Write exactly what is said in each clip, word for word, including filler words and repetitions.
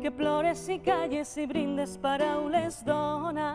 que plores i calles i brindes paraules dona.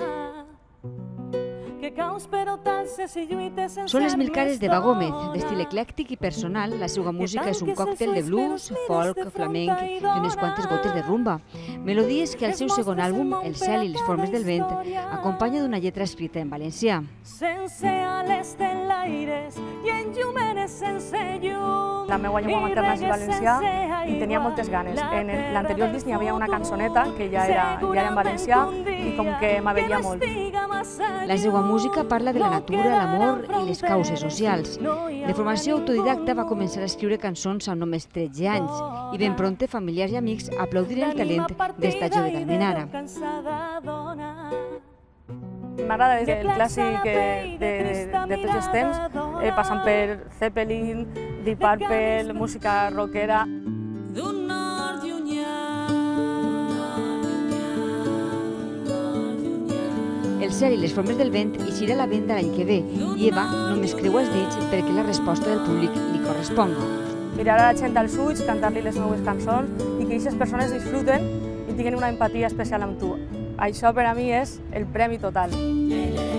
Són les mil cares d'Eva Gómez, d'estil eclèctic i personal. La seva música és un còctel de blues, folk, flamenc i unes quantes gotes de rumba. Melodies que al seu segon àlbum, El cel i les formes del vent, acompanya d'una lletra escrita en valencià. Sense ales de l'aires i enllumenes sense llum. La meva llengua materna és valencià i tenia moltes ganes. En l'anterior disc hi havia una cançoneta que ja era, ja era en valencià i com que m'aveia molt. La seva música parla de la natura, l'amor i les causes socials. De formació autodidacta va començar a escriure cançons amb només tretze anys i ben prompte familiars i amics aplaudiren el talent d'esta jove d'Almenara. M'agrada el clàssic de, de, de tots els temps, eh, passant per Zeppelin, Deep Purple, música rockera. D'un nord llunyà. El cel i les formes del vent eixirà a la venda l'any que ve i Eva només creu els dits perquè la resposta del públic li corresponga. Mirar a la gent als ulls, cantar-li les meves cançons i que aquestes persones disfruten i tinguin una empatia especial amb tu. Això per a mi és el premi total.